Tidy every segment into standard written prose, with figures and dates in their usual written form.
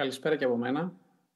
Καλησπέρα και από μένα.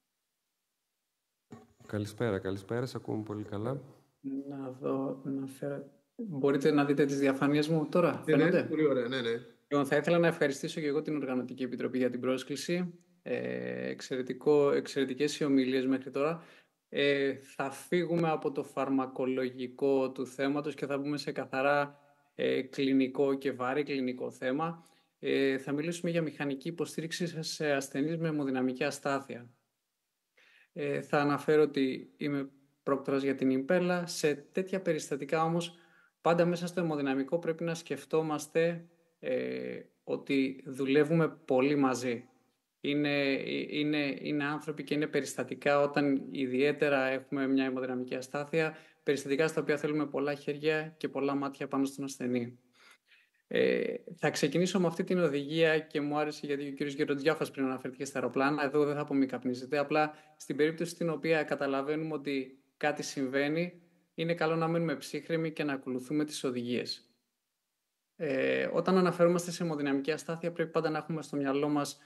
Καλησπέρα, σε ακούμε πολύ καλά. Να δω, να φέρω... Μπορείτε να δείτε τις διαφάνειες μου τώρα, Ναι, φαίνονται? πολύ ωραία, ναι. Λοιπόν, θα ήθελα να ευχαριστήσω και εγώ την Οργανωτική Επιτροπή για την πρόσκληση. Εξαιρετικές οι ομιλίες μέχρι τώρα. Θα φύγουμε από το φαρμακολογικό του θέματος και θα μπούμε σε καθαρά κλινικό και βάρη κλινικό θέμα. Θα μιλήσουμε για μηχανική υποστήριξη σε ασθενείς με αιμοδυναμική αστάθεια. Θα αναφέρω ότι είμαι πρόκτορας για την Ιμπέλα. Σε τέτοια περιστατικά όμως, πάντα μέσα στο αιμοδυναμικό πρέπει να σκεφτόμαστε ότι δουλεύουμε πολύ μαζί. Είναι άνθρωποι και είναι περιστατικά όταν ιδιαίτερα έχουμε μια αιμοδυναμική αστάθεια, περιστατικά στα οποία θέλουμε πολλά χέρια και πολλά μάτια πάνω στον ασθενή. Θα ξεκινήσω με αυτή την οδηγία και μου άρεσε γιατί ο κύριος Γεροντζιάφας πριν αναφέρθηκε στα αεροπλάνα. Εδώ δεν θα πω μη καπνίζετε. Απλά στην περίπτωση στην οποία καταλαβαίνουμε ότι κάτι συμβαίνει, είναι καλό να μένουμε ψύχρεμοι και να ακολουθούμε τις οδηγίες. Όταν αναφερόμαστε σε αιμοδυναμική αστάθεια, πρέπει πάντα να έχουμε στο μυαλό μας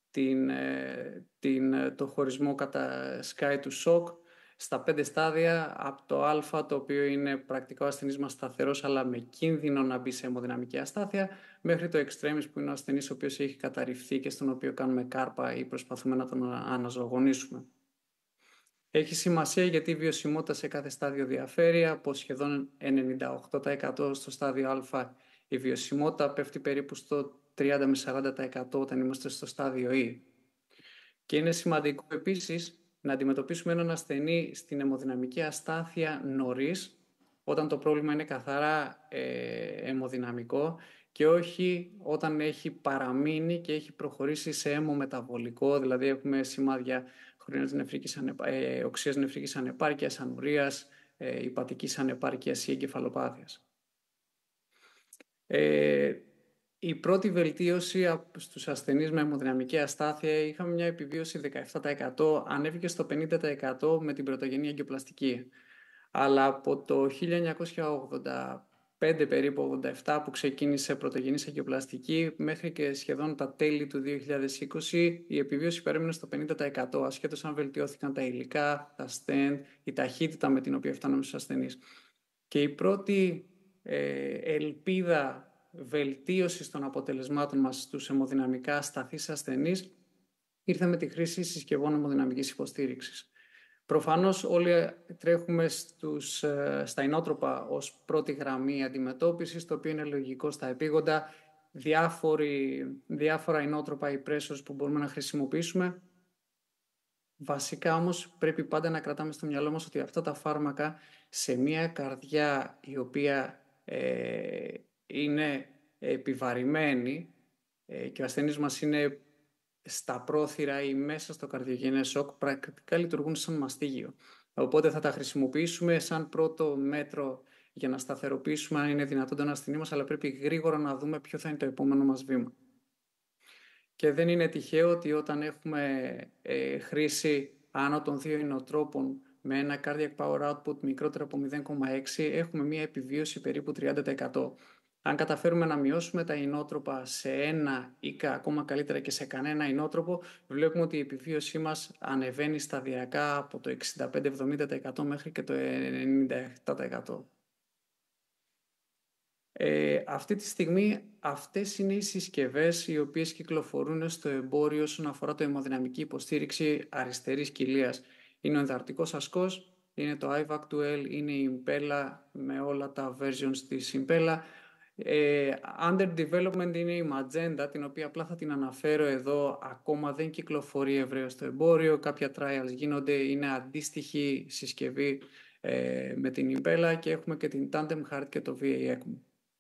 το χωρισμό κατά Sky του shock στα 5 στάδια, από το Α, το οποίο είναι πρακτικά ο ασθενής μας σταθερός αλλά με κίνδυνο να μπει σε αιμοδυναμική αστάθεια, μέχρι το extremis που είναι ο ασθενής ο οποίος έχει καταρριφθεί και στον οποίο κάνουμε κάρπα ή προσπαθούμε να τον αναζωογονήσουμε. Έχει σημασία γιατί η βιωσιμότητα σε κάθε στάδιο διαφέρει. Από σχεδόν 98% στο στάδιο Α η βιωσιμότητα πέφτει περίπου στο 30 με 40% όταν είμαστε στο στάδιο E. Και είναι σημαντικό επίσης να αντιμετωπίσουμε έναν ασθενή στην αιμοδυναμική αστάθεια νωρίς, όταν το πρόβλημα είναι καθαρά αιμοδυναμικό και όχι όταν έχει παραμείνει και έχει προχωρήσει σε αιμομεταβολικό, δηλαδή έχουμε σημάδια οξείας νεφρικής ανεπάρκειας, ανουρίας, υπατικής ανεπάρκειας ή εγκεφαλοπάθειας. Η πρώτη βελτίωση στους ασθενείς με αιμοδυναμική αστάθεια είχαμε μια επιβίωση 17%, ανέβηκε στο 50% με την πρωτογενή αγκιοπλαστική. Αλλά από το 1985 περίπου 87 που ξεκίνησε πρωτογενής αγκιοπλαστική μέχρι και σχεδόν τα τέλη του 2020 η επιβίωση παρέμεινε στο 50% ασχέτως αν βελτιώθηκαν τα υλικά, τα stent, η ταχύτητα με την οποία φτάνουμε στους ασθενείς. Και η πρώτη ελπίδα βελτίωσης των αποτελεσμάτων μας στους αιμοδυναμικά ασταθείς ασθενείς ήρθε με τη χρήση συσκευών αιμοδυναμικής υποστήριξης. Προφανώς όλοι τρέχουμε στα ινότροπα ως πρώτη γραμμή αντιμετώπισης, το οποίο είναι λογικό στα επίγοντα, διάφορα ινότροπα ή pressors που μπορούμε να χρησιμοποιήσουμε. Βασικά όμως πρέπει πάντα να κρατάμε στο μυαλό μας ότι αυτά τα φάρμακα σε μια καρδιά η οποία είναι επιβαρημένη και ο ασθενής μας είναι στα πρόθυρα ή μέσα στο καρδιογενές σοκ, πρακτικά λειτουργούν σαν μαστίγιο. Οπότε θα τα χρησιμοποιήσουμε σαν πρώτο μέτρο για να σταθεροποιήσουμε αν είναι δυνατόν τον ασθενή μας, αλλά πρέπει γρήγορα να δούμε ποιο θα είναι το επόμενο μας βήμα. Και δεν είναι τυχαίο ότι όταν έχουμε χρήση άνω των 2 ινοτρόπων με ένα cardiac power output μικρότερο από 0,6 έχουμε μια επιβίωση περίπου 30%. Αν καταφέρουμε να μειώσουμε τα ινότροπα σε ένα ή ακόμα καλύτερα και σε κανένα ινότροπο, βλέπουμε ότι η επιβίωσή μας ανεβαίνει σταδιακά από το 65-70% μέχρι και το 97%. Αυτή τη στιγμή αυτές είναι οι συσκευές οι οποίες κυκλοφορούν στο εμπόριο όσον αφορά το αιμοδυναμική υποστήριξη αριστερής κοιλίας. Είναι ο ενδαρτικός ασκός, είναι το IVAC2L, είναι η Impella με όλα τα versions της Impella. Under development είναι η Magenta, την οποία απλά θα την αναφέρω εδώ, ακόμα δεν κυκλοφορεί ευρέως στο εμπόριο, κάποια trials γίνονται, είναι αντίστοιχη συσκευή με την Impella και έχουμε και την Tandem Heart και το VA ECMO.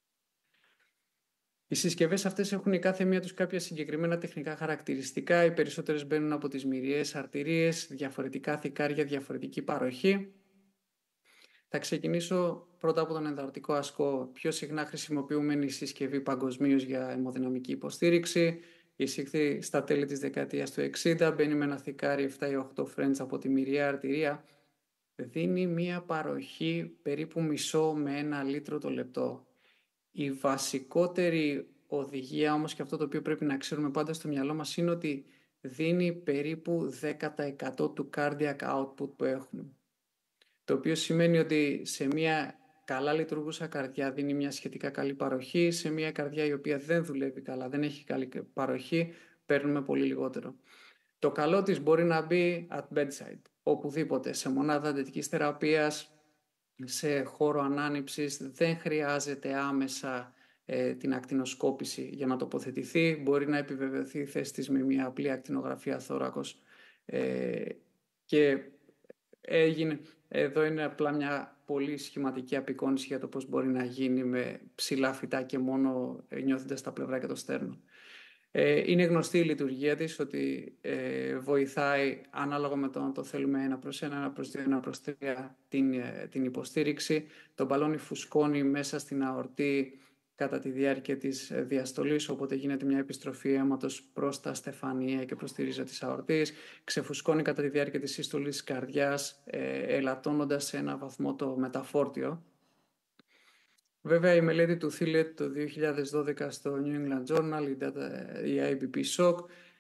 Οι συσκευές αυτές έχουν η κάθε μία τους κάποια συγκεκριμένα τεχνικά χαρακτηριστικά. Οι περισσότερες μπαίνουν από τις μυριαίες αρτηρίες, διαφορετικά θικάρια, διαφορετική παροχή. Θα ξεκινήσω πρώτα από τον ενδαρτικό ασκό. Πιο συχνά χρησιμοποιούμενη συσκευή παγκοσμίως για αιμοδυναμική υποστήριξη. Εισήχθη στα τέλη της δεκαετίας του 60, μπαίνει με ένα θικάρι 7 ή 8 French από τη μυριαία αρτηρία. Δίνει μία παροχή περίπου μισό με 1 λίτρο το λεπτό. Η βασικότερη οδηγία όμως και αυτό το οποίο πρέπει να ξέρουμε πάντα στο μυαλό μας είναι ότι δίνει περίπου 10% του cardiac output που έχουμε. Το οποίο σημαίνει ότι σε μια καλά λειτουργούσα καρδιά δίνει μια σχετικά καλή παροχή, σε μια καρδιά η οποία δεν δουλεύει καλά, δεν έχει καλή παροχή, παίρνουμε πολύ λιγότερο. Το καλό της μπορεί να μπει at bedside, οπουδήποτε, σε μονάδα εντατικής θεραπείας, σε χώρο ανάνυψης, δεν χρειάζεται άμεσα την ακτινοσκόπηση για να τοποθετηθεί, μπορεί να επιβεβαιωθεί η θέση της με μια απλή ακτινογραφία θώρακος και εδώ είναι απλά μια πολύ σχηματική απεικόνηση για το πώς μπορεί να γίνει με ψηλά φυτά και μόνο νιώθοντας τα πλευρά και το στέρνο. Είναι γνωστή η λειτουργία της, ότι βοηθάει ανάλογα με το αν το θέλουμε 1/1, 1/2, 1/3 την υποστήριξη. Το μπαλόνι φουσκώνει μέσα στην αορτή κατά τη διάρκεια της διαστολής, οπότε γίνεται μια επιστροφή αίματος προς τα στεφανία και προς τη ρίζα της αορτής. Ξεφουσκώνει κατά τη διάρκεια της σύστολης της καρδιάς, ελαττώνοντας σε ένα βαθμό το μεταφόρτιο. Βέβαια, η μελέτη του Thiele το 2012 στο New England Journal, η IBP Shock,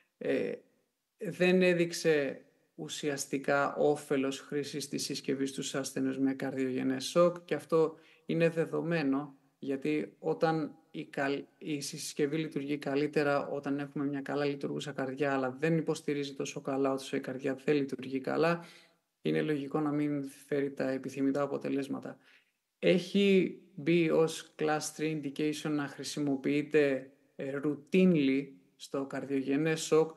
δεν έδειξε ουσιαστικά όφελος χρήσης της συσκευής στους ασθενείς με καρδιογενές σοκ, και αυτό είναι δεδομένο, γιατί όταν η συσκευή λειτουργεί καλύτερα, όταν έχουμε μια καλά λειτουργούσα καρδιά αλλά δεν υποστηρίζει τόσο καλά όσο η καρδιά δεν λειτουργεί καλά, είναι λογικό να μην φέρει τα επιθυμητά αποτελέσματα. Έχει μπει ως Class 3 indication να χρησιμοποιείται routinely στο καρδιογενές σοκ,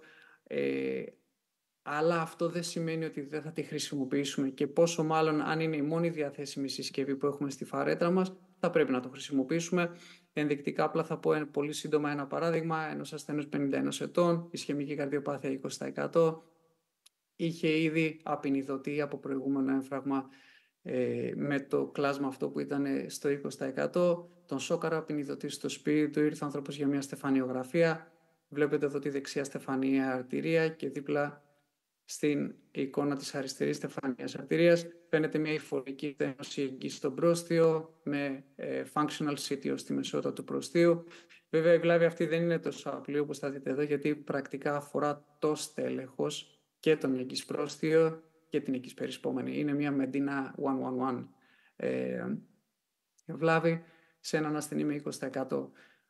αλλά αυτό δεν σημαίνει ότι δεν θα τη χρησιμοποιήσουμε, και πόσο μάλλον αν είναι η μόνη διαθέσιμη συσκευή που έχουμε στη φαρέτρα μας, θα πρέπει να το χρησιμοποιήσουμε. Ενδεικτικά απλά θα πω πολύ σύντομα ένα παράδειγμα ενός ασθενούς 51 ετών, ισχαιμική καρδιοπάθεια 20%, είχε ήδη απεινιδωτεί από προηγούμενο έμφραγμα με το κλάσμα αυτό που ήταν στο 20%, τον σόκαρα απεινιδωτή στο σπίτι του, ήρθε ο άνθρωπος για μια στεφανιογραφία. Βλέπετε εδώ τη δεξιά στεφανία αρτηρία και δίπλα στην εικόνα της αριστερής στεφανίας αρτηρίας φαίνεται μια υφορική στένωση εκεί στο πρόστιο με functional CTO στη μεσότητα του προστίου. Βέβαια η βλάβη αυτή δεν είναι τόσο απλή όπως θα δείτε εδώ, γιατί πρακτικά αφορά το στέλεχος και τον εγκύς πρόστιο και την εγκύς περισπόμενη. Είναι μια Medina 111 βλάβη σε έναν ασθενή με 20%.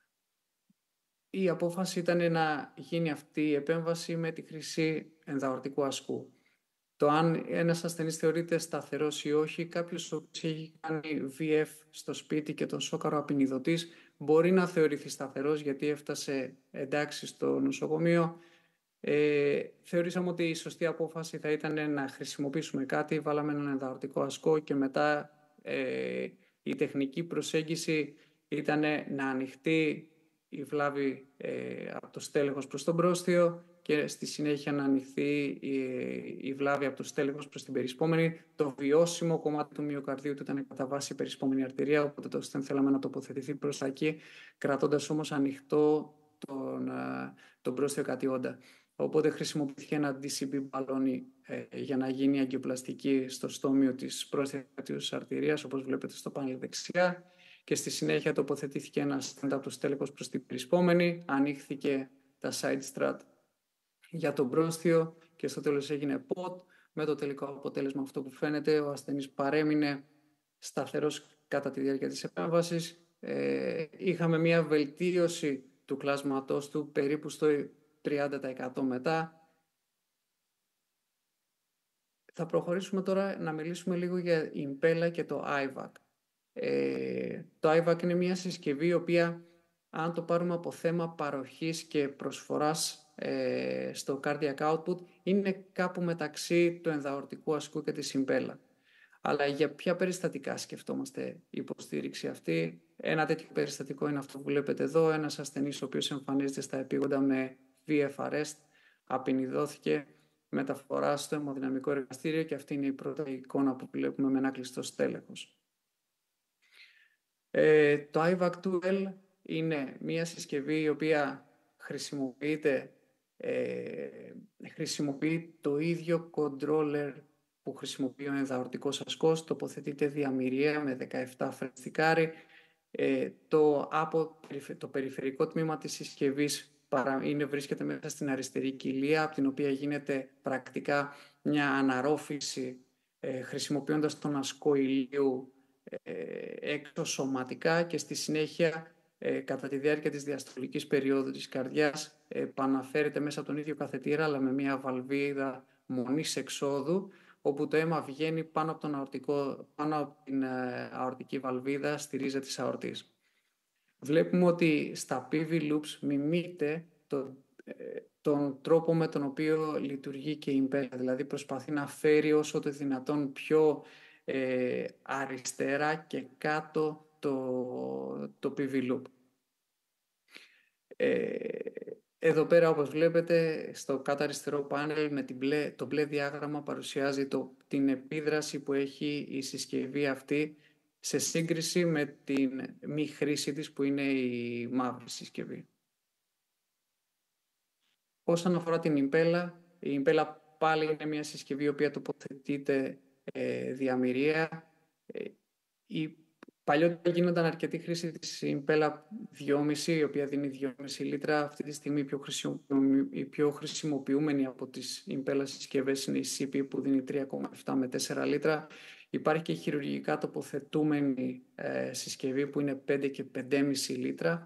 Η απόφαση ήταν να γίνει αυτή η επέμβαση με τη χρήση ενδαορτικού ασκού. Το αν ένας ασθενής θεωρείται σταθερός ή όχι, κάποιος που έχει κάνει VF στο σπίτι και τον σόκαρο απεινιδωτής μπορεί να θεωρηθεί σταθερός, γιατί έφτασε εντάξει στο νοσοκομείο. Θεωρήσαμε ότι η σωστή απόφαση θα ήταν να χρησιμοποιήσουμε κάτι, βάλαμε έναν ενδαορτικό ασκό και μετά η τεχνική προσέγγιση ήταν να ανοιχτεί η βλάβη από το στέλεχος προς τον πρόστιο και στη συνέχεια να ανοιχθεί η βλάβη από το στέλεχος προς την περισπόμενη. Το βιώσιμο κομμάτι του μυοκαρδίου του ήταν κατά βάση η περισπόμενη αρτηρία, οπότε το στεν θέλαμε να τοποθετηθεί προς τα εκεί, κρατώντας όμως ανοιχτό τον πρόστιο κατιόντα. Οπότε χρησιμοποιήθηκε ένα DCB μπαλόνι για να γίνει αγκιοπλαστική στο στόμιο της πρόσθετης αρτηρίας, όπως βλέπετε στο πάνελ δεξιά, και στη συνέχεια τοποθετήθηκε ένα στέντ από το στέλεχος προς την περισπόμενη, ανοίχθηκε τα side strut για τον πρόστιο και στο τέλος έγινε POT, με το τελικό αποτέλεσμα αυτό που φαίνεται. Ο ασθενής παρέμεινε σταθερός κατά τη διάρκεια της επέμβασης. Είχαμε μια βελτίωση του κλάσματός του περίπου στο 30% μετά. Θα προχωρήσουμε τώρα να μιλήσουμε λίγο για Impella και το IVAC. Το IVAC είναι μια συσκευή η οποία, αν το πάρουμε από θέμα παροχής και προσφοράς στο cardiac output, είναι κάπου μεταξύ του ενδαορτικού ασκού και της Impella. Αλλά για ποια περιστατικά σκεφτόμαστε η υποστήριξη αυτή? Ένα τέτοιο περιστατικό είναι αυτό που βλέπετε εδώ, ένας ασθενής ο οποίος εμφανίζεται στα επίγοντα με VF arrest, απεινιδώθηκε, μεταφορά στο αιμοδυναμικό εργαστήριο, και αυτή είναι η πρώτη εικόνα που βλέπουμε με ένα κλειστό στέλεχος. Το IVAC2L είναι μια συσκευή η οποία χρησιμοποιεί το ίδιο controller που χρησιμοποιεί ο ενδαορτικός ασκός, τοποθετείται διαμυριαία με 17 φρενστικάρι. Το περιφερικό τμήμα της συσκευής βρίσκεται μέσα στην αριστερή κοιλία, από την οποία γίνεται πρακτικά μια αναρρόφηση χρησιμοποιώντας τον ασκό ηλίου εξωσωματικά, και στη συνέχεια κατά τη διάρκεια της διαστολικής περίοδου της καρδιάς επαναφέρεται μέσα από τον ίδιο καθετήρα, αλλά με μια βαλβίδα μονής εξόδου, όπου το αίμα βγαίνει πάνω από την αορτική βαλβίδα στη ρίζα της αορτής. Βλέπουμε ότι στα PV loops μιμείται τον τρόπο με τον οποίο λειτουργεί και η Impella, δηλαδή προσπαθεί να φέρει όσο το δυνατόν πιο αριστερά και κάτω το PV loop. Εδώ πέρα, όπως βλέπετε, στο κάτω αριστερό πάνελ με το μπλε διάγραμμα παρουσιάζει την επίδραση που έχει η συσκευή αυτή σε σύγκριση με την μη χρήση της, που είναι η μαύρη συσκευή. Όσον αφορά την Impella, η Impella πάλι είναι μια συσκευή η οποία τοποθετείται διαμοιραία. Παλιότερα γίνονταν αρκετή χρήση της Impella 2,5, η οποία δίνει 2,5 λίτρα. Αυτή τη στιγμή η πιο χρησιμοποιούμενη από τις Impella συσκευές είναι η CP, που δίνει 3,7 με 4 λίτρα. Υπάρχει και η χειρουργικά τοποθετούμενη συσκευή που είναι 5 και 5,5 λίτρα.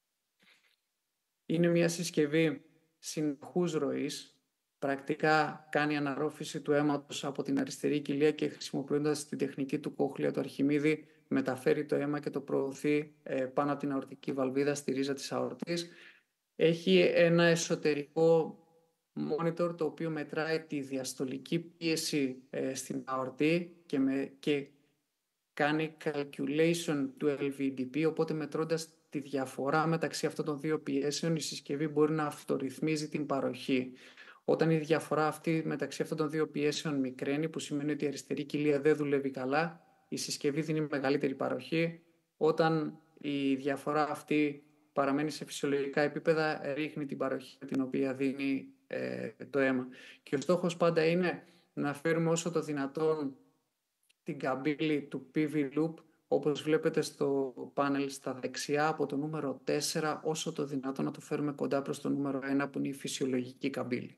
Είναι μια συσκευή συνεχούς ροής. Πρακτικά κάνει αναρρόφηση του αίματος από την αριστερή κοιλία και, χρησιμοποιώντας την τεχνική του κόχλια του Αρχιμίδη, μεταφέρει το αίμα και το προωθεί πάνω από την αορτική βαλβίδα στη ρίζα της αορτής. Έχει ένα εσωτερικό monitor, το οποίο μετράει τη διαστολική πίεση στην αορτή και κάνει calculation του LVDP, οπότε μετρώντας τη διαφορά μεταξύ αυτών των δύο πιέσεων, η συσκευή μπορεί να αυτορυθμίζει την παροχή. Όταν η διαφορά αυτή μεταξύ αυτών των δύο πιέσεων μικραίνει, που σημαίνει ότι η αριστερή κοιλία δεν δουλεύει καλά, η συσκευή δίνει μεγαλύτερη παροχή. Όταν η διαφορά αυτή παραμένει σε φυσιολογικά επίπεδα, ρίχνει την παροχή την οποία δίνει το αίμα. Και ο στόχος πάντα είναι να φέρουμε όσο το δυνατόν την καμπύλη του PV loop, όπως βλέπετε στο πάνελ στα δεξιά, από το νούμερο 4, όσο το δυνατόν να το φέρουμε κοντά προς το νούμερο 1, που είναι η φυσιολογική καμπύλη.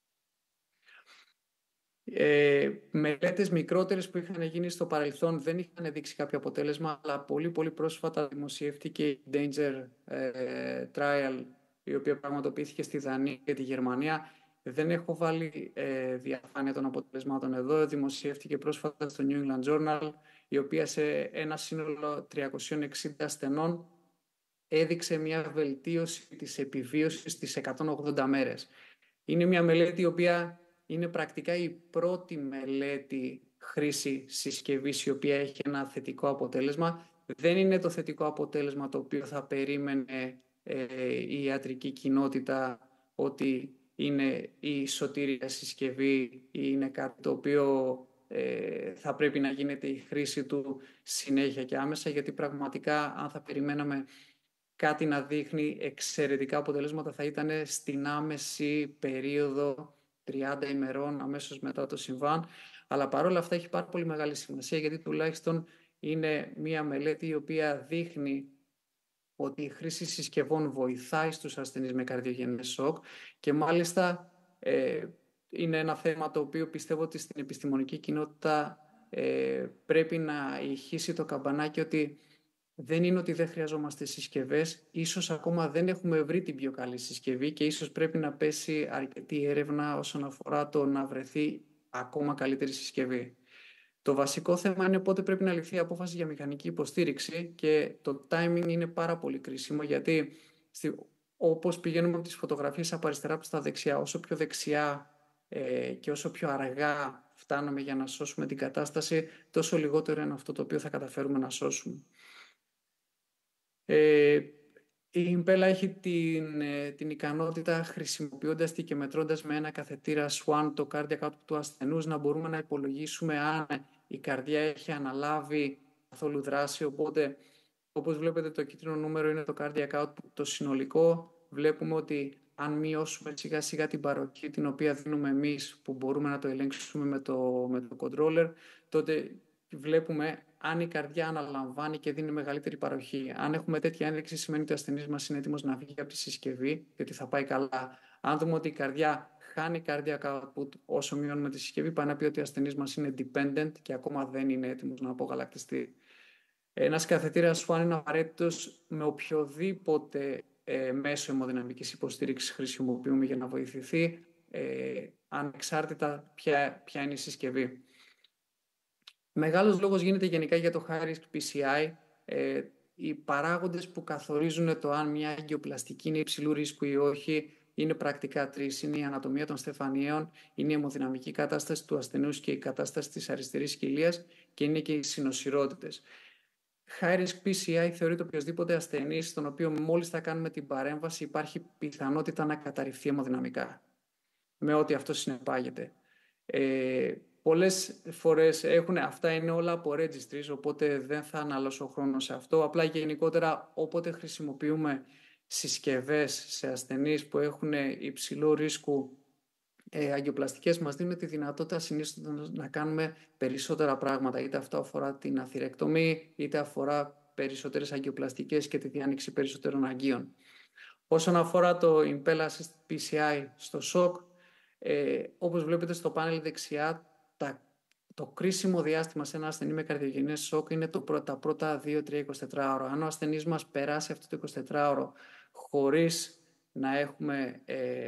Μελέτες μικρότερες που είχαν γίνει στο παρελθόν δεν είχαν δείξει κάποιο αποτέλεσμα, αλλά πολύ πρόσφατα δημοσιεύτηκε η Danger Trial, η οποία πραγματοποιήθηκε στη Δανία και τη Γερμανία. Δεν έχω βάλει διαφάνεια των αποτελεσμάτων εδώ. Δημοσιεύτηκε πρόσφατα στο New England Journal, η οποία σε ένα σύνολο 360 ασθενών έδειξε μια βελτίωση της επιβίωσης στις 180 μέρες. Είναι μια μελέτη η οποία είναι πρακτικά η πρώτη μελέτη χρήση συσκευής η οποία έχει ένα θετικό αποτέλεσμα. Δεν είναι το θετικό αποτέλεσμα το οποίο θα περίμενε η ιατρική κοινότητα, ότι είναι η σωτήρια συσκευή ή είναι κάτι το οποίο θα πρέπει να γίνεται η χρήση του συνέχεια και άμεσα, γιατί πραγματικά αν θα περιμέναμε κάτι να δείχνει εξαιρετικά αποτελέσματα, θα ήταν στην άμεση περίοδο 30 ημερών αμέσως μετά το συμβάν. Αλλά παρόλα αυτά έχει πάρα πολύ μεγάλη σημασία, γιατί τουλάχιστον είναι μια μελέτη η οποία δείχνει ότι η χρήση συσκευών βοηθάει στους ασθενείς με καρδιογενές σοκ, και μάλιστα είναι ένα θέμα το οποίο πιστεύω ότι στην επιστημονική κοινότητα πρέπει να ηχήσει το καμπανάκι, ότι δεν είναι ότι δεν χρειαζόμαστε συσκευές, ίσως ακόμα δεν έχουμε βρει την πιο καλή συσκευή και ίσως πρέπει να πέσει αρκετή έρευνα όσον αφορά το να βρεθεί ακόμα καλύτερη συσκευή. Το βασικό θέμα είναι πότε πρέπει να ληφθεί η απόφαση για μηχανική υποστήριξη, και το timing είναι πάρα πολύ κρίσιμο, γιατί όπως πηγαίνουμε από τις φωτογραφίες από αριστερά προς τα δεξιά, όσο πιο δεξιά και όσο πιο αργά φτάνουμε για να σώσουμε την κατάσταση, τόσο λιγότερο είναι αυτό το οποίο θα καταφέρουμε να σώσουμε. Η Impella έχει την ικανότητα, χρησιμοποιώντας τη και μετρώντας με ένα καθετήρα SWAN το cardiac output του ασθενούς, να μπορούμε να υπολογίσουμε αν η καρδιά έχει αναλάβει καθόλου δράση. Οπότε, όπως βλέπετε, το κίτρινο νούμερο είναι το cardiac output το συνολικό. Βλέπουμε ότι αν μειώσουμε σιγά σιγά την παροχή την οποία δίνουμε εμείς, που μπορούμε να το ελέγξουμε με το controller, τότε βλέπουμε αν η καρδιά αναλαμβάνει και δίνει μεγαλύτερη παροχή. Αν έχουμε τέτοια ένδειξη, σημαίνει ότι ο ασθενής μας είναι έτοιμος να βγει από τη συσκευή και ότι θα πάει καλά. Αν δούμε ότι η καρδιά χάνει cardiac output όσο μειώνουμε τη συσκευή, πάει να πει ότι ο ασθενής μας είναι dependent και ακόμα δεν είναι έτοιμος να απογαλακτιστεί. Ένας καθετήρας Swan είναι απαραίτητος με οποιοδήποτε μέσο αιμοδυναμικής υποστήριξης χρησιμοποιούμε για να βοηθηθεί, ανεξάρτητα ποια είναι η συσκευή. Μεγάλος λόγος γίνεται γενικά για το high risk PCI. Οι παράγοντες που καθορίζουν το αν μια αγκιοπλαστική είναι υψηλού ρίσκου ή όχι είναι πρακτικά τρεις. Είναι η ανατομία των στεφανιαίων, είναι η αιμοδυναμική κατάσταση του ασθενούς και η κατάσταση της αριστερής κοιλίας και είναι και οι συνοσιρότητες. High risk PCI θεωρείται οποιοδήποτε ασθενή, στον οποίο μόλις θα κάνουμε την παρέμβαση υπάρχει πιθανότητα να καταρριφθεί αιμοδυναμικά, με ό,τι αυτό συνεπάγεται. Πολλές φορές αυτά είναι όλα από registries, οπότε δεν θα αναλώσω χρόνο σε αυτό. Απλά γενικότερα όποτε χρησιμοποιούμε συσκευές σε ασθενείς που έχουν υψηλό ρίσκου αγκιοπλαστικές, μας δίνουν τη δυνατότητα συνήθως να κάνουμε περισσότερα πράγματα. Είτε αυτό αφορά την αθυρεκτομή, είτε αφορά περισσότερες αγκιοπλαστικές και τη διάνοιξη περισσότερων αγκίων. Όσον αφορά το Impella Assist PCI στο σοκ, όπως βλέπετε στο πάνελ δεξιά, το κρίσιμο διάστημα σε ένα ασθενή με καρδιογενές σοκ είναι τα πρώτα 2-3-24 ώρα. Αν ο ασθενής μας περάσει αυτό το 24ωρο χωρίς να έχουμε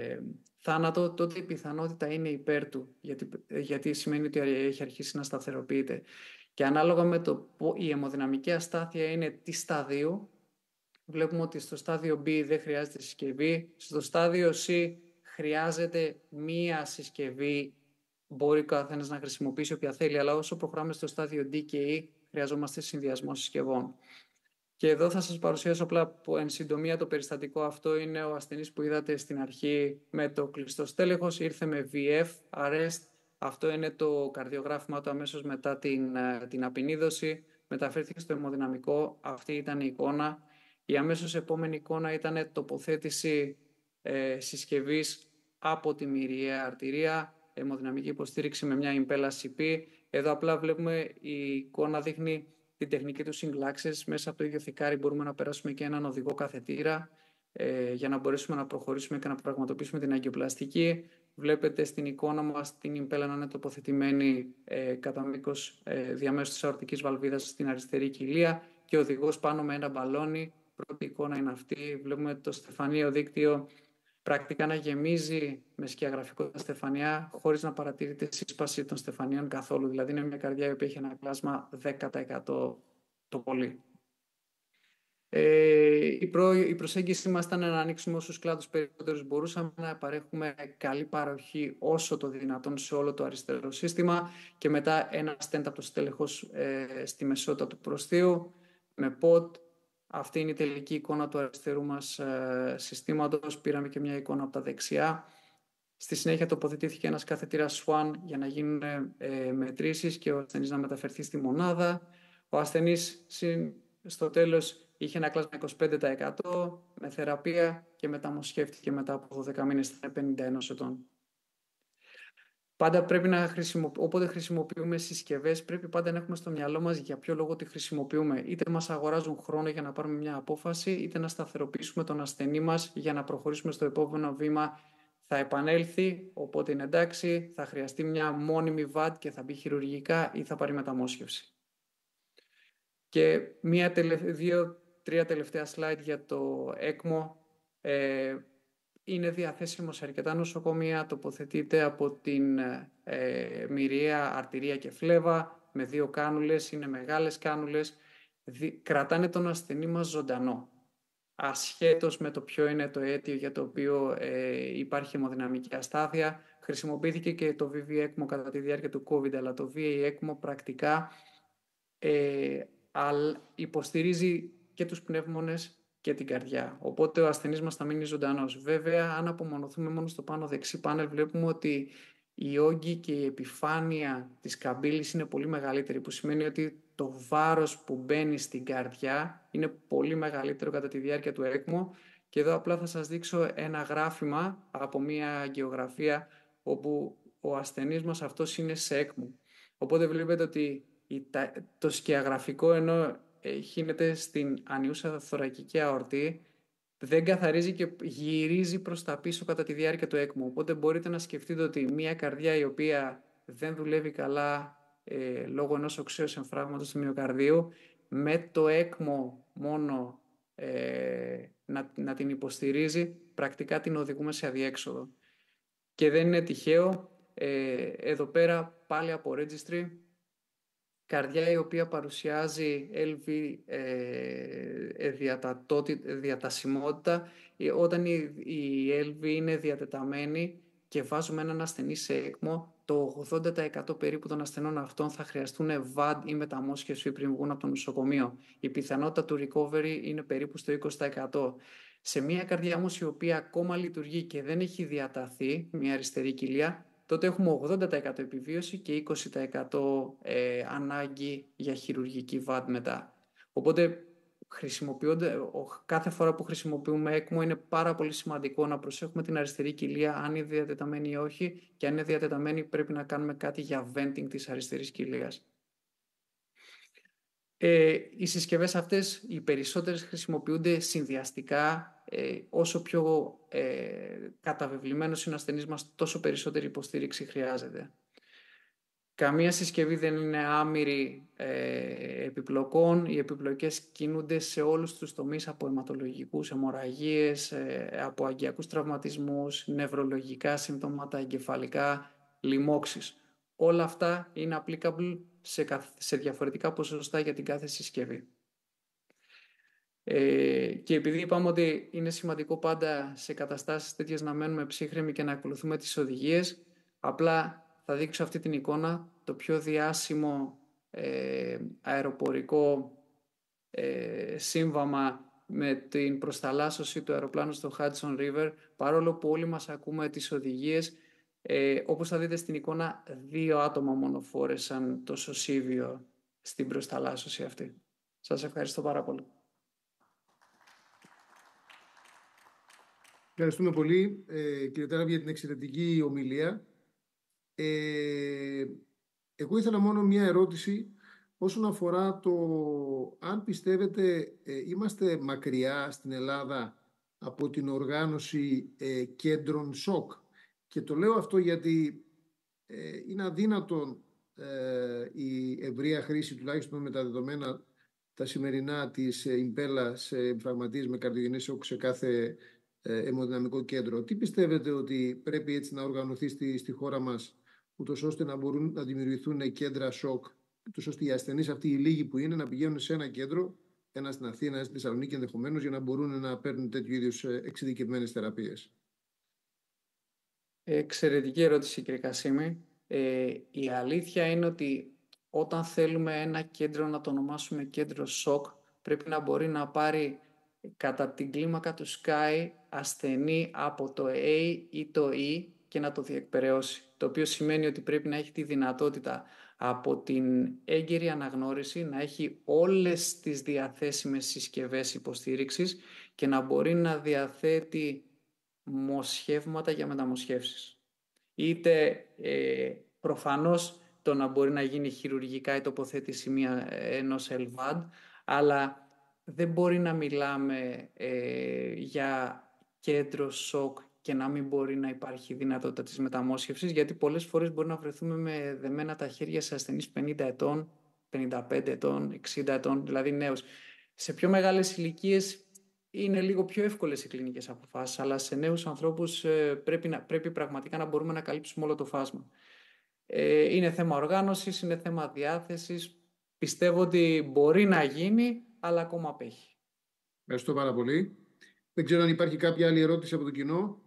θάνατο, τότε η πιθανότητα είναι υπέρ του, γιατί σημαίνει ότι έχει αρχίσει να σταθεροποιείται. Και ανάλογα με η αιμοδυναμική αστάθεια είναι τι στάδιο, βλέπουμε ότι στο στάδιο B δεν χρειάζεται συσκευή, στο στάδιο C χρειάζεται μία συσκευή, μπορεί ο καθένας να χρησιμοποιήσει όποια θέλει, αλλά όσο προχωράμε στο στάδιο D και E χρειαζόμαστε συνδυασμό συσκευών. Και εδώ θα σας παρουσιάσω απλά εν συντομία το περιστατικό. Αυτό είναι ο ασθενής που είδατε στην αρχή με το κλειστό στέλεχος, ήρθε με VF, arrest. Αυτό είναι το καρδιογράφημα του αμέσως μετά την απεινίδωση. Μεταφέρθηκε στο αιμοδυναμικό, αυτή ήταν η εικόνα. Η αμέσως επόμενη εικόνα ήταν τοποθέτηση συσκευής από τη μυριαία αρτηρία, αιμοδυναμική υποστήριξη με μια Impella CP. Εδώ απλά βλέπουμε η εικόνα δείχνει την τεχνική του single access. Μέσα από το ίδιο θικάρι μπορούμε να περάσουμε και έναν οδηγό καθετήρα για να μπορέσουμε να προχωρήσουμε και να πραγματοποιήσουμε την αγκιοπλαστική. Βλέπετε στην εικόνα μας την Impella να είναι τοποθετημένη κατά μήκος διαμέσου της αορτικής βαλβίδας στην αριστερή κοιλία και ο οδηγός πάνω με ένα μπαλόνι. Πρώτη εικόνα είναι αυτή. Βλέπουμε το στεφανείο δίκτυο πρακτικά να γεμίζει με σκιαγραφικό τα στεφανιά χωρίς να παρατηρείται σύσπαση των στεφανίων καθόλου. Δηλαδή είναι μια καρδιά η οποία έχει ένα κλάσμα 10% το πολύ. Η προσέγγιση μας ήταν να ανοίξουμε όσους κλάδους περισσότερους μπορούσαμε, να παρέχουμε καλή παροχή όσο το δυνατόν σε όλο το αριστερό σύστημα και μετά ένα stent από το στέλεχος στη μεσότητα του προστίου με pod. Αυτή είναι η τελική εικόνα του αριστερού μας συστήματος. Πήραμε και μια εικόνα από τα δεξιά. Στη συνέχεια τοποθετήθηκε ένας καθετήρας Swan για να γίνουν μετρήσεις και ο ασθενής να μεταφερθεί στη μονάδα. Ο ασθενής στο τέλος είχε ένα κλάσμα 25% με θεραπεία και μεταμοσχεύτηκε μετά από 12 μήνες, ήταν 51 ετών. Πάντα πρέπει όποτε χρησιμοποιούμε συσκευές, πρέπει πάντα να έχουμε στο μυαλό μας για ποιο λόγο τη χρησιμοποιούμε. Είτε μας αγοράζουν χρόνο για να πάρουμε μια απόφαση, είτε να σταθεροποιήσουμε τον ασθενή μας για να προχωρήσουμε στο επόμενο βήμα. Θα επανέλθει, οπότε είναι εντάξει, θα χρειαστεί μια μόνιμη VAD και θα μπει χειρουργικά ή θα πάρει μεταμόσχευση. Και 2-3 τελευταία slide για το ECMO. Είναι διαθέσιμο σε αρκετά νοσοκομεία, τοποθετείται από την μυριαία αρτηρία και φλέβα με 2 κάνουλες, είναι μεγάλες κάνουλες, κρατάνε τον ασθενή μας ζωντανό. Ασχέτως με το ποιο είναι το αίτιο για το οποίο υπάρχει αιμοδυναμική αστάθεια. Χρησιμοποιήθηκε και το VV ECMO κατά τη διάρκεια του COVID, αλλά το VA ECMO πρακτικά υποστηρίζει και τους πνεύμονες και την καρδιά. Οπότε ο ασθενής μας θα μείνει ζωντανός. Βέβαια, αν απομονωθούμε μόνο στο πάνω δεξί πάνελ, βλέπουμε ότι η όγκη και η επιφάνεια της καμπύλης είναι πολύ μεγαλύτερη, που σημαίνει ότι το βάρος που μπαίνει στην καρδιά είναι πολύ μεγαλύτερο κατά τη διάρκεια του ECMO. Και εδώ απλά θα σας δείξω ένα γράφημα από μια αγγεωγραφία όπου ο ασθενής μας αυτός είναι σε ECMO. Οπότε βλέπετε ότι το σκιαγραφικό, ενώ χύνεται στην ανιούσα θωρακική αορτή, δεν καθαρίζει και γυρίζει προς τα πίσω κατά τη διάρκεια του ECMO. Οπότε μπορείτε να σκεφτείτε ότι μια καρδιά η οποία δεν δουλεύει καλά λόγω ενός οξέως εμφράγματος του μυοκαρδίου, με το ECMO μόνο να την υποστηρίζει, πρακτικά την οδηγούμε σε αδιέξοδο. Και δεν είναι τυχαίο, εδώ πέρα πάλι από Registry, καρδιά η οποία παρουσιάζει LV διατασιμότητα, όταν η LV είναι διατεταμένη και βάζουμε έναν ασθενή σε ECMO, το 80% περίπου των ασθενών αυτών θα χρειαστούν VAD ή μεταμόσχευση πριν βγουν από το νοσοκομείο. Η πιθανότητα του recovery είναι περίπου στο 20%. Σε μια καρδιά όμως η οποία ακόμα λειτουργεί και δεν έχει διαταθεί, μια αριστερή κοιλία, τότε έχουμε 80% επιβίωση και 20% ανάγκη για χειρουργική VAD μετά. Οπότε κάθε φορά που χρησιμοποιούμε ECMO είναι πάρα πολύ σημαντικό να προσέχουμε την αριστερή κοιλία, αν είναι διατεταμένη ή όχι, και αν είναι διατεταμένη πρέπει να κάνουμε κάτι για venting της αριστερής κοιλίας. Οι συσκευές αυτές, οι περισσότερες χρησιμοποιούνται συνδυαστικά. Όσο πιο καταβεβλημένος είναι ο ασθενής μας, τόσο περισσότερη υποστήριξη χρειάζεται. Καμία συσκευή δεν είναι άμυρη επιπλοκών. Οι επιπλοκές κινούνται σε όλους τους τομείς, από αιματολογικούς, αιμορραγίες, από αγκιακούς τραυματισμούς, νευρολογικά συμπτώματα, εγκεφαλικά, λοιμώξεις. Όλα αυτά είναι applicable σε διαφορετικά ποσοστά για την κάθε συσκευή. Και επειδή είπαμε ότι είναι σημαντικό πάντα σε καταστάσεις τέτοιες να μένουμε ψύχρεμοι και να ακολουθούμε τις οδηγίες, απλά θα δείξω αυτή την εικόνα, το πιο διάσημο αεροπορικό σύμβαμα με την προσταλάσσωση του αεροπλάνου στο Hudson River, παρόλο που όλοι μας ακούμε τις οδηγίες, όπως θα δείτε στην εικόνα, 2 άτομα μόνο φόρεσαν το σωσίβιο στην προσταλάσσωση αυτή. Σας ευχαριστώ πάρα πολύ. Ευχαριστούμε πολύ, κύριε Τάραβη, για την εξαιρετική ομιλία. Εγώ ήθελα μόνο μία ερώτηση όσον αφορά το αν πιστεύετε είμαστε μακριά στην Ελλάδα από την οργάνωση κέντρων σοκ. Και το λέω αυτό γιατί είναι αδύνατον η ευρεία χρήση, τουλάχιστον με τα δεδομένα τα σημερινά, της Impella σε εμφραγματίες με καρδιογενές σοκ σε κάθε αιμοδυναμικό κέντρο. Τι πιστεύετε ότι πρέπει έτσι να οργανωθεί στη χώρα μας, ούτως ώστε να μπορούν να δημιουργηθούν κέντρα σοκ, ούτως ώστε οι ασθενείς αυτοί, οι λίγοι που είναι, να πηγαίνουν σε ένα κέντρο, ένα στην Αθήνα, ένα στη Θεσσαλονίκη ενδεχομένως, για να μπορούν να παίρνουν τέτοιου είδους εξειδικευμένες θεραπείες? Εξαιρετική ερώτηση, κύριε Κασίμη. Η αλήθεια είναι ότι όταν θέλουμε ένα κέντρο να το ονομάσουμε κέντρο σοκ, πρέπει να μπορεί να πάρει κατά την κλίμακα του Sky ασθενή από το A ή το E και να το διεκπεραιώσει. Το οποίο σημαίνει ότι πρέπει να έχει τη δυνατότητα από την έγκαιρη αναγνώριση να έχει όλες τις διαθέσιμες συσκευές υποστήριξης και να μπορεί να διαθέτει μοσχεύματα για μεταμοσχεύσεις. Είτε προφανώς το να μπορεί να γίνει χειρουργικά η τοποθέτηση ενός LVAD, αλλά δεν μπορεί να μιλάμε για κέντρο σοκ και να μην μπορεί να υπάρχει δυνατότητα της μεταμόσχευσης, γιατί πολλές φορές μπορεί να βρεθούμε με δεμένα τα χέρια σε ασθενείς 50 ετών, 55 ετών, 60 ετών, δηλαδή νέους. Σε πιο μεγάλες ηλικίες είναι λίγο πιο εύκολες οι κλινικές αποφάσεις, αλλά σε νέους ανθρώπους πρέπει πραγματικά να μπορούμε να καλύψουμε όλο το φάσμα. Είναι θέμα οργάνωσης, είναι θέμα διάθεσης. Πιστεύω ότι μπορεί να γίνει, αλλά ακόμα απέχει. Ευχαριστώ πάρα πολύ. Δεν ξέρω αν υπάρχει κάποια άλλη ερώτηση από το κοινό.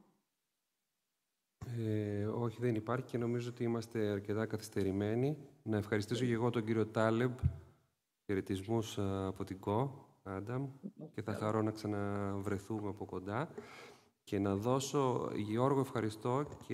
Όχι, δεν υπάρχει και νομίζω ότι είμαστε αρκετά καθυστερημένοι. Να ευχαριστήσω και εγώ τον κύριο Τάλεμπ. Χαιρετισμούς από την ΚΟ, Άνταμ, και θα χαρώ να ξαναβρεθούμε από κοντά. Και να δώσω, Γιώργο, ευχαριστώ.